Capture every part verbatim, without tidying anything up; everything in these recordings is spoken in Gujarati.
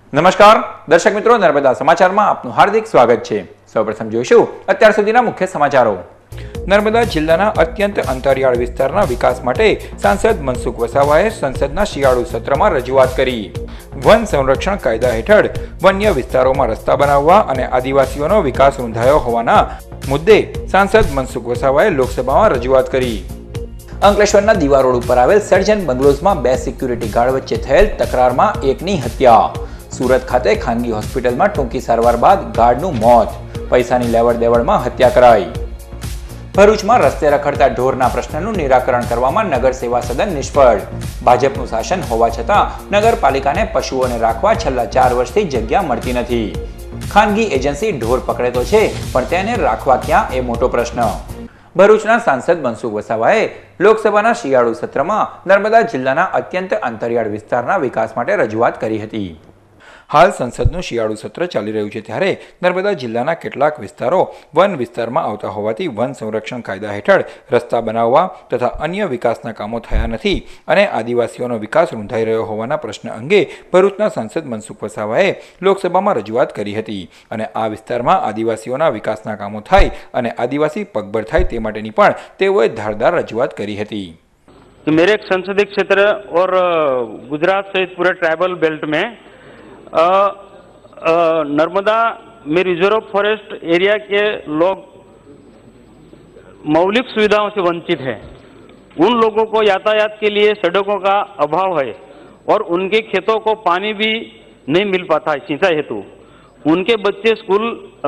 નમસ્કાર દર્શક મિત્રો, નર્મદા સમાચારમાં આપનું હાર્દિક સ્વાગત છે। સૌપ્રથમ જોઈશું અત્યાર સુધીના મુખ્ય સમાચારો। નર્મદા જિલ્લાના અત્યંત અંતરિયાળ વિસ્તારના વિકાસ માટે સાંસદ મનસુખ વસાવાએ સંસદના શિયાળુ સત્રમાં રજૂઆત કરી। વન સંરક્ષણ કાયદા હેઠળ વન્ય વિસ્તારોમાં રસ્તા બનાવવા અને આદિવાસીઓનો વિકાસ રૂંધાયો હોવાના મુદ્દે સાંસદ મનસુખ વસાવાએ લોકસભામાં રજૂઆત કરી। અંકલેશ્વરના દીવા રોડ ઉપર આવેલ સર્જન બંગલોઝમાં બે સિક્યુરિટી ગાર્ડ વચ્ચે થયેલ તકરારમાં એકની હત્યા। સુરત ખાતે ખાનગી હોસ્પિટલમાં ટૂંકી સારવાર બાદ ગાર્ડનું મોત, પૈસાની લેવડ દેવડમાં હત્યા કરાઈ। ભરૂચમાં રસ્તે રખડતા ઢોરના પ્રશ્નનું નિરાકરણ કરવામાં નગર સેવા સદન નિષ્ફળ। ભાજપનું શાસન હોવા છતાં નગરપાલિકાને પશુઓને રાખવા છેલ્લા ચાર વર્ષથી જગ્યા મળતી નથી। ખાનગી એજન્સી ઢોર પકડે તો છે, પણ તેને રાખવા ક્યાં એ મોટો પ્રશ્ન। ભરૂચના સાંસદ મનસુખ વસાવાએ લોકસભાના શિયાળુ સત્રમાં નર્મદા જિલ્લાના અત્યંત અંતરિયાળ વિસ્તારના વિકાસ માટે રજૂઆત કરી હતી। હાલ સંસદનું શિયાળુ સત્ર ચાલી રહ્યું છે, ત્યારે નર્મદા જિલ્લાના કેટલાક વિસ્તારો વન વિસ્તારમાં આવતા હોવાથી વન સંરક્ષણ કાયદા હેઠળ રસ્તા બનાવવા તથા અન્ય વિકાસના કામો થયા નથી અને આદિવાસીઓનો વિકાસ રૂંધાઈ રહ્યો હોવાના પ્રશ્ન અંગે ભરૂચના સાંસદ મનસુખ વસાવાએ લોકસભામાં રજૂઆત કરી હતી અને આ વિસ્તારમાં આદિવાસીઓના વિકાસના કામો થાય અને આદિવાસી પગભર થાય તે માટેની પણ તેઓએ ધારદાર રજૂઆત કરી હતી। मेरे एक संसदीय क्षेत्र और गुजरात सहित पूरे ट्राइबल बेल्ट में आ, आ, नर्मदा में रिजर्व फॉरेस्ट एरिया के लोग मौलिक सुविधाओं से वंचित हैं। उन लोगों को यातायात के लिए सड़कों का अभाव है और उनके खेतों को पानी भी नहीं मिल पाता है सिंचाई हेतु। उनके बच्चे स्कूल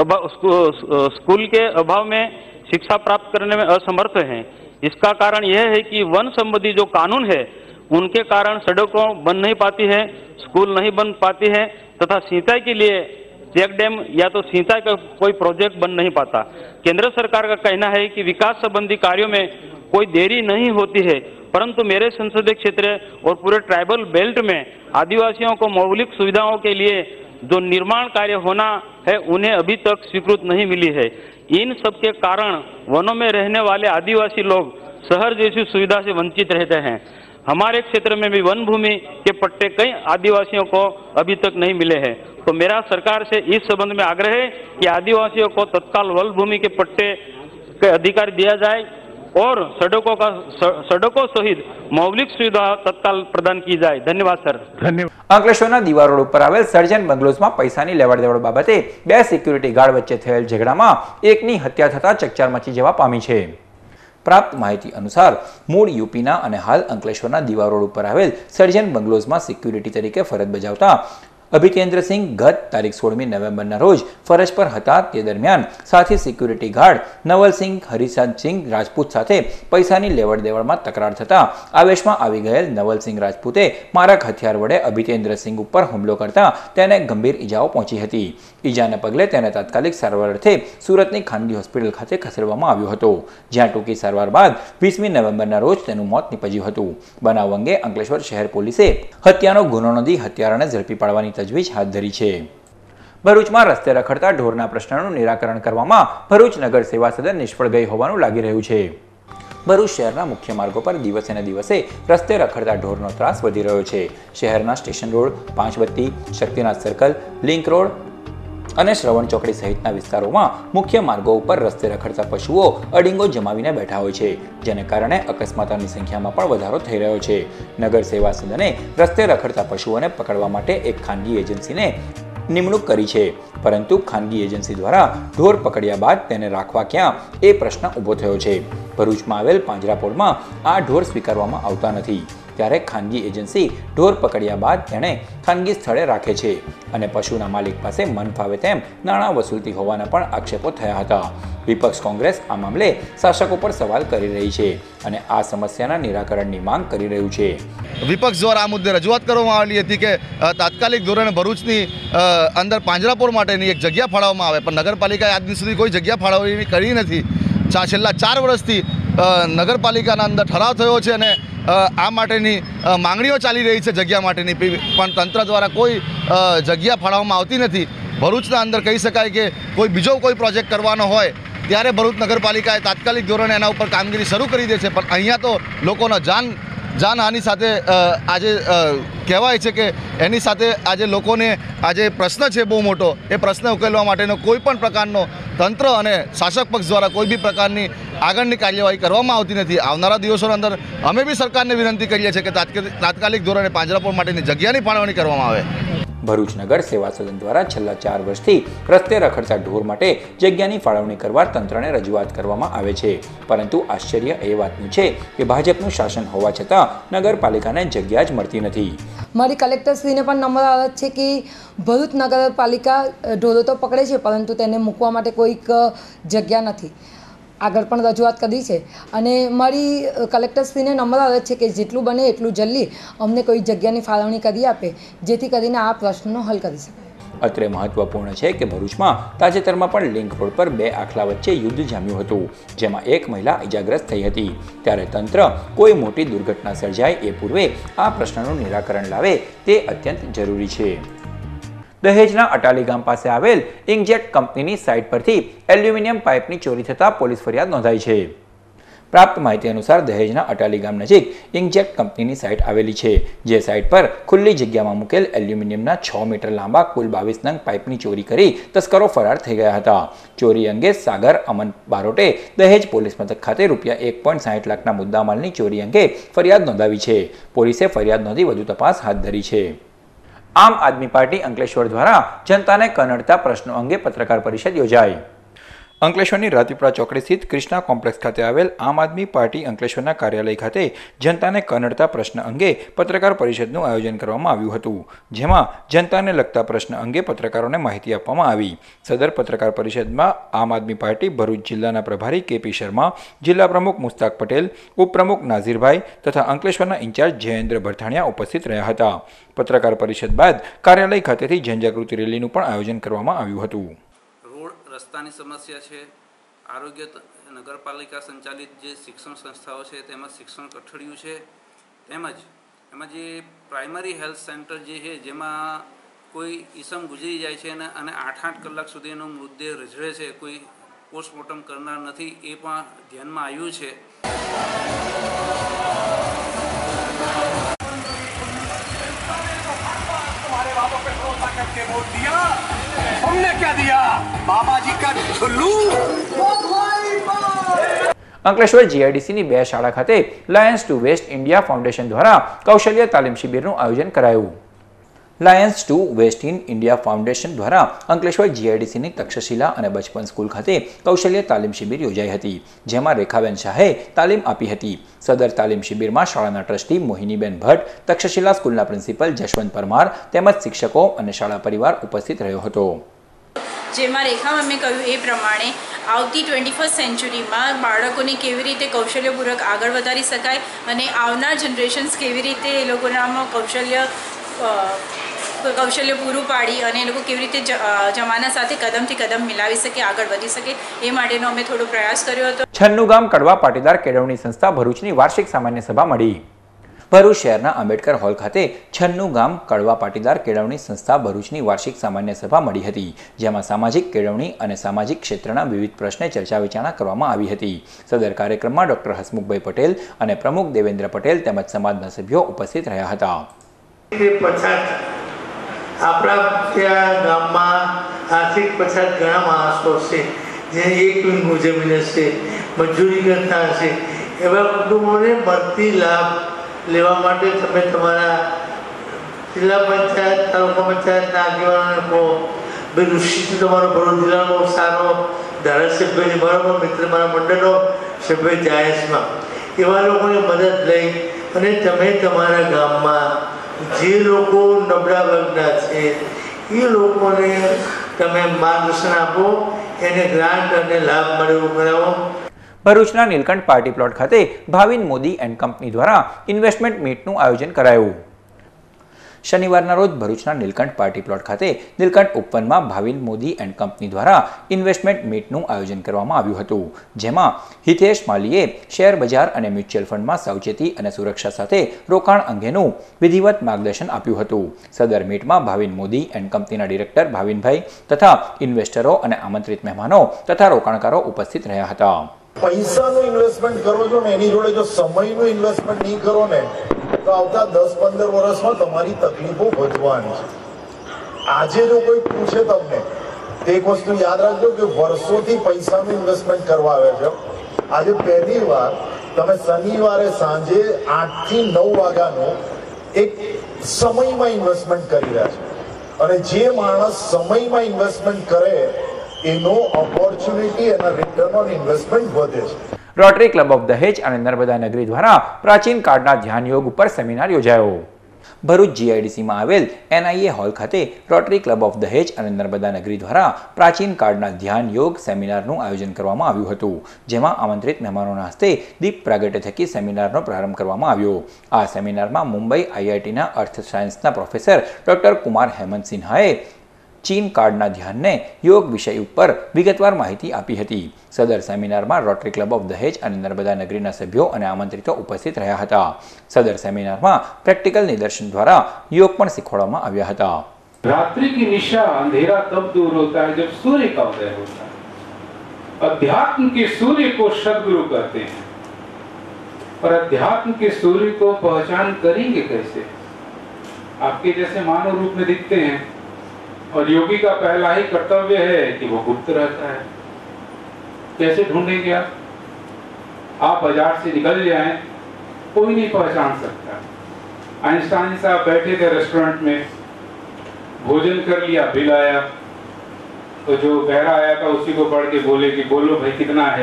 स्कूल के अभाव में शिक्षा प्राप्त करने में असमर्थ हैं। इसका कारण यह है कि वन संबंधी जो कानून है उनके कारण सड़कों बन नहीं पाती है, स्कूल नहीं बन पाती है तथा सिंचाई के लिए चेक डैम या तो सिंचाई का कोई प्रोजेक्ट बन नहीं पाता। केंद्र सरकार का कहना है कि विकास संबंधी कार्यों में कोई देरी नहीं होती है, परंतु मेरे संसदीय क्षेत्र और पूरे ट्राइबल बेल्ट में आदिवासियों को मौलिक सुविधाओं के लिए जो निर्माण कार्य होना है उन्हें अभी तक स्वीकृत नहीं मिली है। इन सब के कारण वनों में रहने वाले आदिवासी लोग शहर जैसी सुविधा से वंचित रहते हैं। हमारे क्षेत्र में भी वन भूमि के पट्टे कई आदिवासियों को अभी तक नहीं मिले हैं। तो मेरा सरकार से इस संबंध में आग्रह है कि आदिवासियों को तत्काल वन भूमि के पट्टे के अधिकार दिया जाए और सड़कों का सड़कों सहित मौलिक सुविधा तत्काल प्रदान की जाए। धन्यवाद सर। धन्यवाद। અંકલેશ્વરના દીવા રોડ ઉપર આવેલ સર્જન બંગલોઝમાં પૈસાની લેવડ દેવડ બાબતે બે સિક્યુરિટી ગાર્ડ વચ્ચે થયેલ ઝઘડામાં એકની હત્યા થતા ચકચાર મચી જવા પામી છે। પ્રાપ્ત માહિતી અનુસાર મૂળ યુપીના અને હાલ અંકલેશ્વરના દીવા રોડ ઉપર આવેલ સર્જન બંગલોઝમાં સિક્યુરિટી તરીકે ફરજ બજાવતા અભિતેન્દ્રસિંહ ગત તારીખ સોળમી નવેમ્બરના રોજ ફરજ પર હતા। તે દરમિયાન સાથી સિક્યુરિટી ગાર્ડ નવલસિંહ હરિશાંતસિંહ રાજપૂત સાથે પૈસાની લેવડ દેવડમાં તકરાર થતા આવેશમાં આવી ગયેલ નવલસિંહ રાજપૂતે મારક હથિયાર વડે અભિતેન્દ્રસિંહ ઉપર હુમલો કરતા તેને ગંભીર ઈજાઓ પહોંચી હતી। ઈજાને પગલે તેને તાત્કાલિક સારવાર અર્થે સુરતની ખાનગી હોસ્પિટલ ખાતે ખસેડવામાં આવ્યો હતો, જ્યાં ટૂંકી સારવાર બાદ વીસમી નવેમ્બરના રોજ તેનું મોત નીપજ્યું હતું। બનાવ અંગે અંકલેશ્વર શહેર પોલીસે હત્યાનો ગુનો નોંધી હત્યારાને ઝડપી પાડવાની તજવીજ હાથ ધરી છે। ભરૂચમાં રસ્તે રખડતા ઢોરના પ્રશ્નનું નિરાકરણ કરવામાં ભરૂચ નગર સેવા સદન નિષ્ફળ ગઈ હોવાનું લાગી રહ્યું છે। ભરૂચ શહેરના મુખ્ય માર્ગો પર દિવસે ને દિવસે રસ્તે રખડતા ઢોરનો ત્રાસ વધી રહ્યો છે। શહેરના station road, Panchbatti, Shaktinath circle, link road અને શ્રવણ ચોકડી સહિતના વિસ્તારોમાં મુખ્ય માર્ગો ઉપર રસ્તે રખડતા પશુઓ અડીંગો જમાવીને બેઠા હોય છે, જેને કારણે અકસ્માતોની સંખ્યામાં પણ વધારો થઈ રહ્યો છે। નગર સેવા સદને રસ્તે રખડતા પશુઓને પકડવા માટે એક ખાનગી એજન્સીને નિમણૂક કરી છે, પરંતુ ખાનગી એજન્સી દ્વારા ઢોર પકડ્યા બાદ તેને રાખવા ક્યાં એ પ્રશ્ન ઊભો થયો છે। ભરૂચમાં આવેલ પાંજરાપોળમાં આ ઢોર સ્વીકારવામાં આવતા નથી, ત્યારે ખાનગી એજન્સી ઢોર પકડ્યા બાદ તેને ખાનગી સ્થળે રાખે છે અને પશુના માલિક પાસે મન ફાવે તેમ નાણાં વસૂલતી હોવાના પણ આક્ષેપો થયા હતા। વિપક્ષ કોંગ્રેસ આ મામલે શાસકો પર સવાલ કરી રહી છે અને આ સમસ્યાના નિરાકરણની માંગ કરી રહ્યું છે। વિપક્ષ દ્વારા આ મુદ્દે રજૂઆત કરવામાં આવેલી હતી કે તાત્કાલિક ધોરણે ભરૂચની અંદર પાંજરાપોળ માટેની એક જગ્યા ફાળવવામાં આવે, પણ નગરપાલિકાએ આજ સુધી કોઈ જગ્યા ફાળવણી કરી નથી। છેલ્લા ચાર વર્ષથી નગરપાલિકાના અંદર ઠરાવ થયો છે અને આ માટેની માંગણીઓ ચાલી રહી છે જગ્યા માટેની, પણ તંત્ર દ્વારા કોઈ જગ્યા ફાળવવામાં આવતી નથી। ભરૂચના અંદર કહી શકાય કે કોઈ બીજો કોઈ પ્રોજેક્ટ કરવાનો હોય ત્યારે ભરૂચ નગરપાલિકાએ તાત્કાલિક ધોરણે એના ઉપર કામગીરી શરૂ કરી દે છે, પણ અહીંયા તો લોકોનો જાન જાનહાનિ સાથે આજે કહેવાય છે કે એની સાથે આજે લોકોને આજે પ્રશ્ન છે બહુ મોટો, એ પ્રશ્ન ઉકેલવા માટેનો કોઈ પણ પ્રકારનો તંત્ર અને શાસક પક્ષ દ્વારા કોઈ બી પ્રકારની આગળની કાર્યવાહી કરવામાં આવતી નથી. આવનારા દિવસોની અંદર અમે બી સરકારને વિનંતી કરીએ છીએ કે તાત્કાલિક ધોરણે પાંજરાપોળ માટેની જગ્યાની ફાળવણી કરવામાં આવે. ભરૂચ નગર સેવા સદન દ્વારા છેલ્લા ચાર વર્ષથી રસ્તે રખડતા ઢોર માટે જગ્યાની ફાળવણી કરવા તંત્રને રજૂઆત કરવામાં આવે છે, પરંતુ આશ્ચર્ય એ વાતનું છે કે ભાજપનું શાસન હોવા છતાં નગરપાલિકાને જગ્યા જ મળતી નથી. મારી કલેક્ટરશ્રીને પણ નમ્ર અરજ છે કે ભરૂચ નગરપાલિકા ઢોરો તો પકડે છે, પરંતુ તેને મૂકવા માટે કોઈક જગ્યા નથી. આગળ પણ રજૂઆત કરી છે અને મારી કલેક્ટરશ્રીને નમ્ર અરજ છે કે જેટલું બને એટલું જલ્દી અમને કોઈ જગ્યાની ફાળવણી કરી આપે, જેથી કરીને આ પ્રશ્નનો હલ કરી શકાય. અત્રે મહત્વપૂર્ણ છે કે ભરૂચમાં તાજેતરમાં પણ લિંક રોડ પર બે આખલા વચ્ચે યુદ્ધ જામ્યું હતું, જેમાં એક મહિલા ઇજાગ્રસ્ત થઈ હતી. ત્યારે તંત્ર કોઈ મોટી દુર્ઘટના સર્જાય એ પૂર્વે આ પ્રશ્નનું નિરાકરણ લાવે તે અત્યંત જરૂરી છે. દહેજના અટાલી ગામ પાસે આવેલ ઇંકજેટ કંપનીની સાઇટ પરથી એલ્યુમિનિયમ પાઇપની ચોરી થતાં પોલીસ ફરિયાદ નોંધાઈ છે. પ્રાપ્ત માહિતી અનુસાર દહેજના અટાલી ગામ નજીક ઇંકજેટ કંપનીની સાઇટ આવેલી છે, જે સાઇટ પર ખુલ્લી જગ્યામાં મૂકેલ એલ્યુમિનિયમના છ મીટર લાંબા કુલ બાવીસ નંગ પાઇપની ચોરી કરી તસ્કરો ફરાર થઈ ગયા હતા. ચોરી અંગે સાગર અમન બારોટે દહેજ પોલીસ મથક ખાતે રૂપિયા એક પોઈન્ટ સાહીઠ લાખના મુદ્દામાલની ચોરી અંગે ફરિયાદ નોંધાવી છે. પોલીસે ફરિયાદ નોંધી વધુ તપાસ હાથ ધરી છે. આમ આદમી પાર્ટી અંકલેશ્વર દ્વારા જનતાને કનડતા પ્રશ્નો અંગે પત્રકાર પરિષદ યોજાઈ. અંકલેશ્વરની રાજપીપળા ચોકડી સ્થિત ક્રિષ્ના કોમ્પ્લેક્સ ખાતે આવેલ આમ આદમી પાર્ટી અંકલેશ્વરના કાર્યાલય ખાતે જનતાને કનડતા પ્રશ્ન અંગે પત્રકાર પરિષદનું આયોજન કરવામાં આવ્યું હતું, જેમાં જનતાને લગતા પ્રશ્ન અંગે પત્રકારોને માહિતી આપવામાં આવી. સદર પત્રકાર પરિષદમાં આમ આદમી પાર્ટી ભરૂચ જિલ્લાના પ્રભારી કેપી શર્મા, જિલ્લા પ્રમુખ મુસ્તાક પટેલ, ઉપપ્રમુખ નાઝીરભાઈ તથા અંકલેશ્વરના ઇન્ચાર્જ જયેન્દ્ર ભરથાણિયા ઉપસ્થિત રહ્યા હતા. પત્રકાર પરિષદ બાદ કાર્યાલય ખાતેથી જનજાગૃતિ રેલીનું પણ આયોજન કરવામાં આવ્યું હતું. રસ્તાની સમસ્યા છે, આરોગ્ય નગરપાલિકા સંચાલિત જે શિક્ષણ સંસ્થાઓ છે તેમાં શિક્ષણ કઠડિયું છે, તેમજ એમાં જે પ્રાઇમરી હેલ્થ સેન્ટર જે છે જેમાં કોઈ ઈસમ ગુજરી જાય છે અને આઠ આઠ કલાક સુધી એનો મૃતદેહ રઝળે છે, કોઈ પોસ્ટમોર્ટમ કરનાર નથી, એ પણ ધ્યાનમાં આવ્યું છે. हमने क्या दिया बाबाजी का ठुल्लू. અંકલેશ્વર જીઆઈડીસીની બે શાળા ખાતે Lions two West India Foundation દ્વારા કૌશલ્ય તાલીમ શિબિરનું આયોજન કરાયું. Lions two West in India Foundation દ્વારા અંકલેશ્વર જીઆઈડીસીની તક્ષશિલા અને બચપન સ્કૂલ ખાતે કૌશલ્ય તાલીમ શિબિર યોજાઈ હતી, જેમાં રેખાબેન શાહે તાલીમ આપી હતી. સદર તાલીમ શિબિરમાં શાળાના ટ્રસ્ટી મોહિનીબેન ભટ્ટ, તક્ષશિલા સ્કૂલના પ્રિન્સિપલ જશવંત પરમાર તેમજ શિક્ષકો અને શાળા પરિવાર ઉપસ્થિત રહ્યો હતો. જેમાં રેખા મેમે કહ્યું એ પ્રમાણે આવતી ટ્વેન્ટી ફર્સ્ટ સેન્ચુરીમાં બાળકોને કેવી રીતે કૌશલ્યપૂર્વક આગળ વધારી શકાય અને આવનાર જનરેશન્સ કેવી રીતે એ લોકોનામાં કૌશલ્ય કૌશલ્ય પૂરું પાડી અને એ લોકો કેવી રીતે જમાના સાથે કદમથી કદમ મિલાવી શકે, આગળ વધી શકે, એ માટેનો અમે થોડો પ્રયાસ કર્યો હતો. છન્નું ગામ કડવા પાટીદાર કેળવણી સંસ્થા ભરૂચની વાર્ષિક સામાન્ય સભા મળી. ભરૂચ શહેરના આંબેડકર હોલ ખાતે છન્નું ગામ કડવા પાટીદાર કેળવણી સંસ્થા ભરૂચની વાર્ષિક સામાન્ય સભા મળી હતી, જેમાં સામાજિક કેળવણી અને સામાજિક ક્ષેત્રના વિવિધ પ્રશ્ને ચર્ચા વિચારણા કરવામાં આવી હતી. સદર કાર્યક્રમમાં ડોક્ટર હસમુખભાઈ પટેલ અને પ્રમુખ દેવેન્દ્ર પટેલ તેમજ સમાજના સભ્યો ઉપસ્થિત રહ્યા હતા. આપણા ત્યાં ગામમાં આર્થિક પછાત ઘણા માણસો છે, જે એક વીંગુ જમીન હશે, મજૂરી કરતા હશે, એવા કુટુંબોને મળતી લાભ લેવા માટે તમે તમારા જિલ્લા પંચાયત, તાલુકા પંચાયતના આગેવાનોને કહો. ભાઈ ઋષિ તમારો ભરૂચ જિલ્લાનો સારો ધારાસભ્ય, મારો મિત્ર, મારા મંડળનો સભ્ય જાયસમાં, એવા લોકોને મદદ લઈ અને તમે તમારા ગામમાં જે લોકો નબળા વર્ગના છે એ લોકોને તમે માર્ગદર્શન આપો, એને ગ્રાન્ટ અને લાભ મળે એવું કરાવો. ભરૂચના નીલકંઠ પાર્ટી પ્લોટ ખાતે ભાવિન મોદી એન્ડ કંપની દ્વારા ઇન્વેસ્ટમેન્ટ મીટનું આયોજન કરાયું. શનિવારના રોજ ભરૂચના નીલકંઠ પાર્ટી પ્લોટ ખાતે નીલકંઠ ઉપવનમાં ભાવિન મોદી એન્ડ કંપની દ્વારા ઇન્વેસ્ટમેન્ટ મીટનું આયોજન કરવામાં આવ્યું હતું, જેમાં હિતેશ માલીએ શેર બજાર અને મ્યુચ્યુઅલ ફંડમાં સાવચેતી અને સુરક્ષા સાથે રોકાણ અંગેનું વિધિવત માર્ગદર્શન આપ્યું હતું. સદર મીટમાં ભાવિન મોદી એન્ડ કંપનીના ડિરેક્ટર ભાવિનભાઈ તથા ઇન્વેસ્ટરો અને આમંત્રિત મહેમાનો તથા રોકાણકારો ઉપસ્થિત રહ્યા હતા. પૈસાનું ઇન્વેસ્ટમેન્ટ કરો છો ને એની જોડે જો સમયનું ઇન્વેસ્ટમેન્ટ નહીં કરો ને તો આવતા દસ પંદર વર્ષમાં તમારી તકલીફો વધવાની છે. આજે જો કોઈ પૂછે તમને તો એક વસ્તુ યાદ રાખજો કે વર્ષોથી પૈસાનું ઇન્વેસ્ટમેન્ટ કરવા આવે છે. આજે પહેલી વાર તમે શનિવારે સાંજે આઠ થી નવ વાગ્યાનું એક સમયમાં ઇન્વેસ્ટમેન્ટ કરી રહ્યા છો અને જે માણસ સમયમાં ઇન્વેસ્ટમેન્ટ કરે એનો ઓપોર્ચ્યુનિટી એના રિટર્ન ઓન ઇન્વેસ્ટમેન્ટ વધે છે. રોટરી ક્લબ ઓફ દહેજ અને નર્મદા નગરી દ્વારા પ્રાચીન કાળના ધ્યાન યોગ ઉપર સેમિનાર યોજાયો. ભરૂચ જીઆઈડીસીમાં આવેલ એનઆઈએ હોલ ખાતે રોટરી ક્લબ ઓફ દહેજ અને નર્મદા નગરી દ્વારા પ્રાચીન કાળના ધ્યાન યોગ સેમિનારનું આયોજન કરવામાં આવ્યું હતું, જેમાં આમંત્રિત મહેમાનોના હસ્તે દીપ પ્રાગટ્ય થકી સેમિનારનો પ્રારંભ કરવામાં આવ્યો. આ સેમિનારમાં મુંબઈ આઈઆઈટીના અર્થ સાયન્સના પ્રોફેસર ડોક્ટર કુમાર હેમંત સિન્હાએ ચીન કાળના ધ્યાનને યોગ વિષય ઉપર વિગતવાર માહિતી આપી હતી. સદર સેમિનારમાં રોટરી ક્લબ ઓફ દહેજ અને નર્મદા નગરીના સભ્યો અને આમંત્રિતો ઉપસ્થિત રહ્યા હતા. સદર સેમિનારમાં પ્રેક્ટિકલ નિદર્શન દ્વારા યોગ પણ શીખવાડવામાં આવ્યા હતા. रात्रि की निशा अंधेरा तब दूर होता है जब सूर्य का उदय होता है. अध्यात्म के सूर्य को सद्गुरु कहते हैं, पर अध्यात्म के सूर्य को पहचान करेंगे कैसे? आपके जैसे मानव रूप में दिखते हैं और योगी का पहला ही कर्तव्य है कि वो गुप्त रहता है. कैसे ढूंढेंगे आप? आप बाजार से निकल जाएं, कोई नहीं पहचान सकता. आइंस्टाइन साहब बैठे थे रेस्टोरेंट में, भोजन कर लिया, बिल आया तो जो बहरा आया था उसी को पढ़ के बोले कि बोलो भाई कितना है,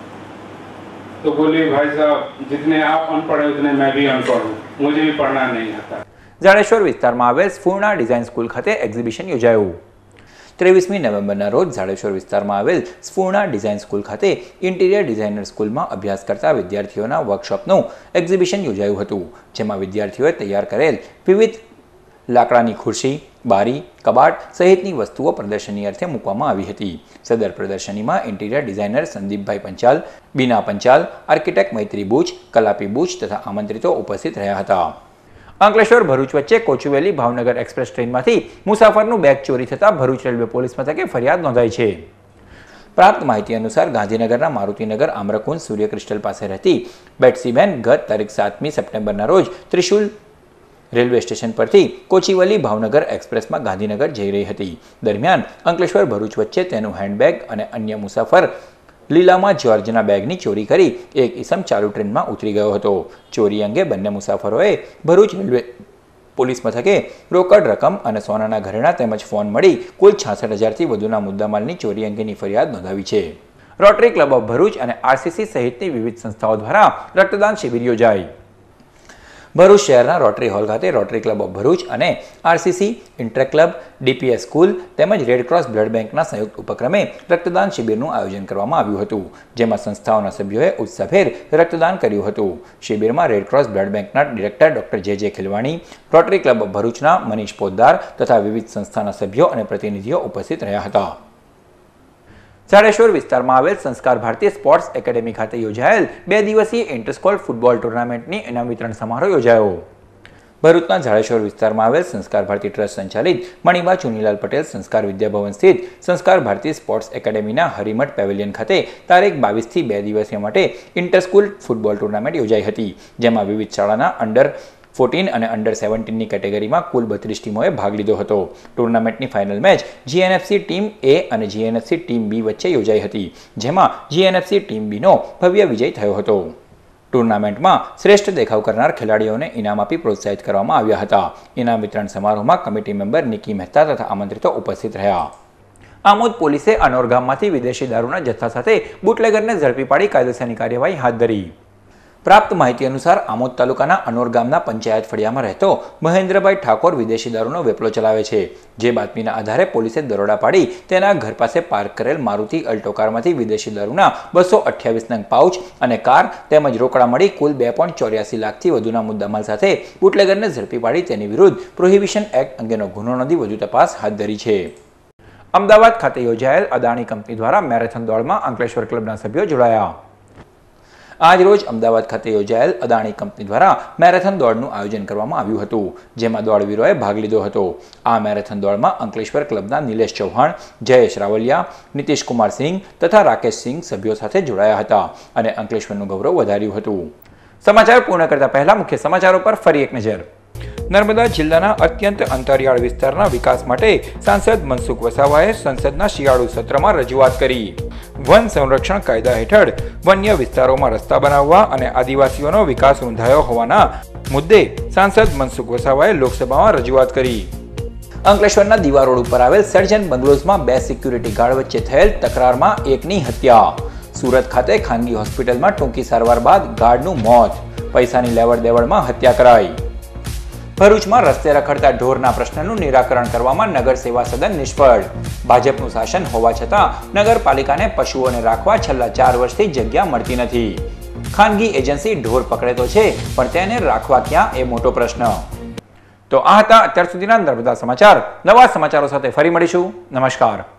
तो बोले भाई साहब जितने आप अनपढ़ हैं उतने मैं भी अनपढ़ हूँ, मुझे भी पढ़ना नहीं आता. જાડેશ્વર વિસ્તારમાં આવેલ સ્ફૂર્ણા ડિઝાઇન સ્કૂલ ખાતે એક્ઝિબિશન યોજાયું. ત્રેવીસમી નવેમ્બરના રોજ જાડેશ્વર વિસ્તારમાં આવેલ સ્ફૂર્ણા ડિઝાઇન સ્કૂલ ખાતે ઇન્ટિરિયર ડિઝાઇનર સ્કૂલમાં અભ્યાસ કરતા વિદ્યાર્થીઓના વર્કશોપનું એક્ઝિબિશન યોજાયું હતું, જેમાં વિદ્યાર્થીઓએ તૈયાર કરેલ વિવિધ લાકડાની ખુરશી, બારી, કબાટ સહિતની વસ્તુઓ પ્રદર્શની અર્થે મૂકવામાં આવી હતી. સદર પ્રદર્શનીમાં interior designer Sandeepbhai Panchal, Bina Panchal, architect Maitri Buch, Kalapi Buch તથા આમંત્રિતો ઉપસ્થિત રહ્યા હતા. અંકલેશ્વર ભરૂચ વચ્ચે કોચુવેલી ભાવનગર એક્સપ્રેસ ટ્રેનમાંથી મુસાફરનું બેગ ચોરી થતાં ભરૂચ રેલવે પોલીસ મથકે ફરિયાદ નોંધાઈ છે. પ્રાપ્ત માહિતી અનુસાર ગાંધીનગરના મારુતિનગર આમ્રકુંજ સૂર્ય ક્રિસ્ટલ પાસે રહેતી બેટ્સીબેન ગત તારીખ સાતમી સપ્ટેમ્બરના રોજ ત્રિશુલ રેલવે સ્ટેશન પરથી કોચીવલી ભાવનગર એક્સપ્રેસમાં ગાંધીનગર જઈ રહી હતી. દરમિયાન અંકલેશ્વર ભરૂચ વચ્ચે તેનું હેન્ડબેગ અને અન્ય મુસાફર લીલામાં જ્યોર્જના બેગની ચોરી કરી એક ઈસમ ચાલુ ટ્રેનમાં ઉતરી ગયો હતો. ચોરી અંગે બંને મુસાફરોએ ભરૂચ રેલવે પોલીસ મથકે રોકડ રકમ અને સોનાના ઘરેણા તેમજ ફોન મળી કુલ છાસઠ હજારથી વધુના મુદ્દામાલની ચોરી અંગેની ફરિયાદ નોંધાવી છે. રોટરી ક્લબ ઓફ ભરૂચ અને આરસીસી સહિતની વિવિધ સંસ્થાઓ દ્વારા રક્તદાન શિબિર યોજાઈ. ભરૂચ શહેરના રોટરી હોલ ખાતે રોટરી ક્લબ ઓફ ભરૂચ અને RCC, inter club, DPS school તેમજ રેડક્રોસ બ્લડ બેંકના સંયુક્ત ઉપક્રમે રક્તદાન શિબિરનું આયોજન કરવામાં આવ્યું હતું, જેમાં સંસ્થાઓના સભ્યોએ ઉત્સાહભેર રક્તદાન કર્યું હતું. શિબિરમાં રેડક્રોસ બ્લડ બેંકના director doctor J J Khilwani, rotary club of ભરૂચના મનીષ પોદ્દાર તથા વિવિધ સંસ્થાના સભ્યો અને પ્રતિનિધિઓ ઉપસ્થિત રહ્યા હતા. જાડેશ્વર વિસ્તારમાં આવેલ સંસ્કાર ભારતી સ્પોર્ટ્સ એકેડેમી ખાતે યોજાયેલ બે દિવસીય ઇન્ટરસ્કોલ ફૂટબોલ ટુર્નામેન્ટની ઇનામ વિતરણ સમારોહ યોજાયો. ભરૂચના જાડેશ્વર વિસ્તારમાં આવેલ સંસ્કાર ભારતી ટ્રસ્ટ સંચાલિત મણિબા ચુનીલાલ પટેલ સંસ્કાર વિદ્યાભવન સ્થિત સંસ્કાર ભારતી સ્પોર્ટ્સ એકેડેમીના હરિમઠ પેવેલિયન ખાતે તારીખ બાવીસથી બે દિવસીય માટે ઇન્ટરસ્કૂલ ફૂટબોલ ટુર્નામેન્ટ યોજાઈ હતી, જેમાં વિવિધ શાળાના અંડર ફોર્ટીન અને અંડર સેવન્ટીનની કેટેગરીમાં કુલ બત્રીસ ટીમોએ ભાગ લીધો હતો. ટુર્નામેન્ટની final match GNFC team A અને જીએનએફસી ટીમ બી વચ્ચે યોજાઈ હતી, જેમાં જીએનએફસી ટીમ બીનો ભવ્ય વિજય થયો હતો. ટુર્નામેન્ટમાં શ્રેષ્ઠ દેખાવ કરનાર ખેલાડીઓને ઇનામ આપી પ્રોત્સાહિત કરવામાં આવ્યા હતા. ઇનામ વિતરણ સમારોહમાં કમિટી મેમ્બર નિકી મહેતા તથા આમંત્રિતો ઉપસ્થિત રહ્યા. આમોદ પોલીસે અનોર ગામમાંથી વિદેશી દારૂના જથ્થા સાથે બુટલેગરને ઝડપી પાડી કાયદેસરની કાર્યવાહી હાથ ધરી. પ્રાપ્ત માહિતી અનુસાર આમોદ તાલુકાના અનોર ગામના પંચાયત ફળિયામાં રહેતો મહેન્દ્રભાઈ ઠાકોર વિદેશી દારૂનો વેપલો ચલાવે છે, જે બાતમીના આધારે પોલીસે દરોડા પાડી તેના ઘર પાસે પાર્ક કરેલ મારુતિ અલ્ટો કારમાંથી વિદેશી દારૂના બસો અઠ્યાવીસ નંગ પાઉચ અને કાર તેમજ રોકડા મળી કુલ બે પોઈન્ટ ચોર્યાસી લાખથી વધુના મુદ્દામાલ સાથે બુટલેગરને ઝડપી પાડી તેની વિરુદ્ધ પ્રોહિબિશન એક્ટ અંગેનો ગુનો નોંધી વધુ તપાસ હાથ ધરી છે. અમદાવાદ ખાતે યોજાયેલ અદાણી કંપની દ્વારા મેરેથોન દોડમાં અંકલેશ્વર ક્લબના સભ્યો જોડાયા. આજ રોજ અમદાવાદ ખાતે યોજાયેલ અદાણી કંપની દ્વારા મેરેથોન દોડનું આયોજન કરવામાં આવ્યું હતું, જેમાં દોડવીરોએ ભાગ લીધો હતો. આ મેરેથોન દોડમાં અંકલેશ્વર ક્લબના નિલેશ ચૌહાણ, જયેશ રાવલિયા, નીતિશ કુમાર સિંહ તથા રાકેશ સિંહ સભ્યો સાથે જોડાયા હતા અને અંકલેશ્વરનું ગૌરવ વધાર્યું હતું. સમાચાર પૂર્ણ કરતા પહેલા મુખ્ય સમાચારો પર ફરી એક નજર. નર્મદા જિલ્લાના અત્યંત અંતરિયાળ વિસ્તારના વિકાસ માટે સાંસદ મનસુખ વસાવાએ સંસદના શિયાળુ સત્રમાં રજૂઆત કરી. વન સંરક્ષણ કાયદા હેઠળ વન્ય વિસ્તારોમાં રસ્તા બનાવવા અને આદિવાસીઓનો વિકાસ રૂંધાયો હોવાના મુદ્દે સાંસદ મનસુખ વસાવાએ લોકસભામાં રજૂઆત કરી. અંકલેશ્વરના દીવા રોડ ઉપર આવેલ સર્જન બંગલોઝમાં બે સિક્યુરિટી ગાર્ડ વચ્ચે થયેલ તકરારમાં એકની હત્યા. સુરત ખાતે ખાનગી હોસ્પિટલમાં ટૂંકી સારવાર બાદ ગાર્ડનું મોત. પૈસાની લેવડ દેવડમાં હત્યા કરાઈ. ભરૂચમાં રસ્તે રખડતા ઢોરના પ્રશ્નનું નિરાકરણ કરવામાં નગર સેવા સદન નિષ્ફળ. ભાજપનું શાસન હોવા છતાં નગરપાલિકાને પશુઓને રાખવા છેલ્લા ચાર વર્ષથી જગ્યા મળતી નથી. ખાનગી એજન્સી ઢોર પકડે તો છે, પણ તેને રાખવા ક્યાં એ મોટો પ્રશ્ન. તો આ હતા અત્યાર સુધીના નર્મદા સમાચાર. નવા સમાચારો સાથે ફરી મળીશું. નમસ્કાર.